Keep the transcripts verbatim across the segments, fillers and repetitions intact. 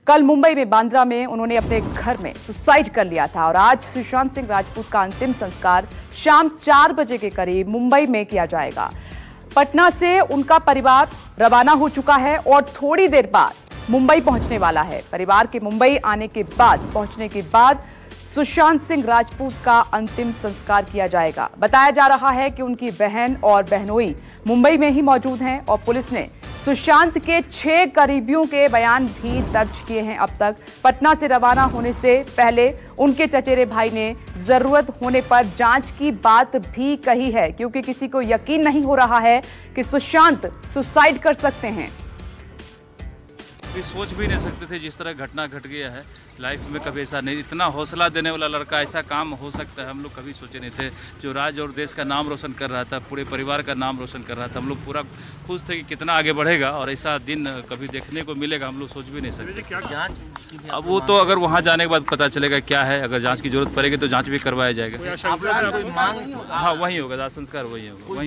कल मुंबई में बांद्रा में उन्होंने अपने घर में सुसाइड कर लिया था और आज सुशांत सिंह राजपूत का अंतिम संस्कार शाम चार बजे के करीब मुंबई में किया जाएगा। पटना से उनका परिवार रवाना हो चुका है और थोड़ी देर बाद मुंबई पहुंचने वाला है। परिवार के मुंबई आने के बाद पहुंचने के बाद सुशांत सिंह राजपूत का अंतिम संस्कार किया जाएगा। बताया जा रहा है कि उनकी बहन और बहनोई मुंबई में ही मौजूद हैं और पुलिस ने सुशांत के छह करीबियों के बयान भी दर्ज किए हैं। अब तक पटना से रवाना होने से पहले उनके चचेरे भाई ने जरूरत होने पर जांच की बात भी कही है, क्योंकि किसी को यकीन नहीं हो रहा है कि सुशांत सुसाइड कर सकते हैं। सोच भी नहीं सकते थे जिस तरह घटना घट गया है। लाइफ में कभी ऐसा नहीं, इतना हौसला देने वाला लड़का, ऐसा काम हो सकता है हम लोग कभी सोचे नहीं थे। जो राज्य और देश का नाम रोशन कर रहा था, पूरे परिवार का नाम रोशन कर रहा था, हम लोग पूरा खुश थे कि कितना आगे बढ़ेगा और ऐसा दिन कभी देखने को मिलेगा हम लोग सोच भी नहीं सकते। अब वो तो अगर वहाँ जाने के बाद पता चलेगा क्या है। अगर जाँच की जरूरत पड़ेगी तो जाँच भी करवाया जाएगा। हाँ, वही होगा, दाह संस्कार वही होगा।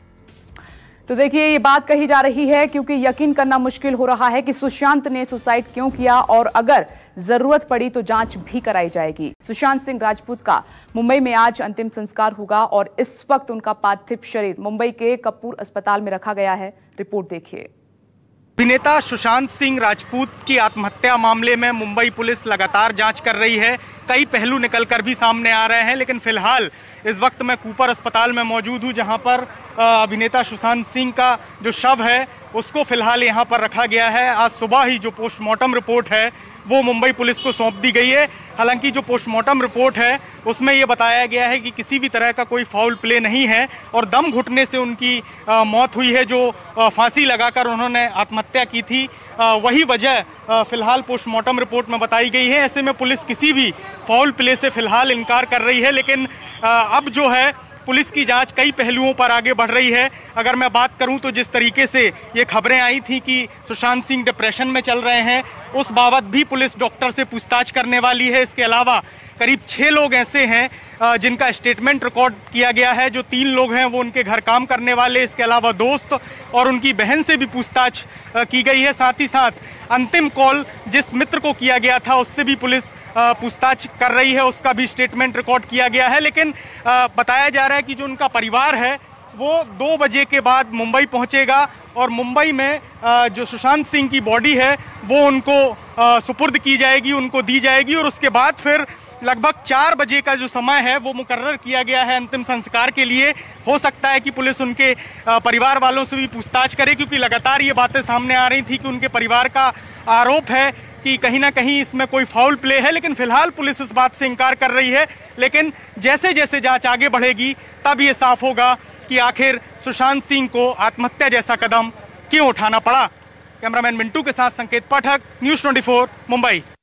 तो देखिए, ये बात कही जा रही है क्योंकि यकीन करना मुश्किल हो रहा है कि सुशांत ने सुसाइड क्यों किया और अगर जरूरत पड़ी तो जांच भी कराई जाएगी। सुशांत सिंह राजपूत का मुंबई में आज अंतिम संस्कार होगा और इस वक्त उनका पार्थिव शरीर मुंबई के कपूर अस्पताल में रखा गया है। रिपोर्ट देखिए। अभिनेता सुशांत सिंह राजपूत की आत्महत्या मामले में मुंबई पुलिस लगातार जांच कर रही है। कई पहलू निकलकर भी सामने आ रहे हैं, लेकिन फिलहाल इस वक्त मैं कूपर अस्पताल में मौजूद हूं, जहां पर अभिनेता सुशांत सिंह का जो शव है उसको फिलहाल यहां पर रखा गया है। आज सुबह ही जो पोस्टमार्टम रिपोर्ट है वो मुंबई पुलिस को सौंप दी गई है। हालांकि जो पोस्टमार्टम रिपोर्ट है उसमें ये बताया गया है कि किसी भी तरह का कोई फाउल प्ले नहीं है और दम घुटने से उनकी आ, मौत हुई है। जो आ, फांसी लगाकर उन्होंने आत्महत्या की थी, आ, वही वजह फिलहाल पोस्टमार्टम रिपोर्ट में बताई गई है। ऐसे में पुलिस किसी भी फाउल प्ले से फिलहाल इनकार कर रही है, लेकिन आ, अब जो है पुलिस की जांच कई पहलुओं पर आगे बढ़ रही है। अगर मैं बात करूं तो जिस तरीके से ये खबरें आई थी कि सुशांत सिंह डिप्रेशन में चल रहे हैं, उस बाबत भी पुलिस डॉक्टर से पूछताछ करने वाली है। इसके अलावा करीब छः लोग ऐसे हैं जिनका स्टेटमेंट रिकॉर्ड किया गया है। जो तीन लोग हैं वो उनके घर काम करने वाले, इसके अलावा दोस्त और उनकी बहन से भी पूछताछ की गई है। साथ ही साथ अंतिम कॉल जिस मित्र को किया गया था उससे भी पुलिस पूछताछ कर रही है, उसका भी स्टेटमेंट रिकॉर्ड किया गया है। लेकिन बताया जा रहा है कि जो उनका परिवार है वो दो बजे के बाद मुंबई पहुंचेगा और मुंबई में जो सुशांत सिंह की बॉडी है वो उनको सुपुर्द की जाएगी, उनको दी जाएगी और उसके बाद फिर लगभग चार बजे का जो समय है वो मुकर्रर किया गया है अंतिम संस्कार के लिए। हो सकता है कि पुलिस उनके परिवार वालों से भी पूछताछ करे, क्योंकि लगातार ये बातें सामने आ रही थी कि उनके परिवार का आरोप है कि कहीं ना कहीं इसमें कोई फाउल प्ले है। लेकिन फिलहाल पुलिस इस बात से इनकार कर रही है। लेकिन जैसे जैसे जांच आगे बढ़ेगी तब ये साफ होगा कि आखिर सुशांत सिंह को आत्महत्या जैसा कदम क्यों उठाना पड़ा। कैमरामैन मिंटू के साथ संकेत पाठक, न्यूज़ चौबीस मुंबई।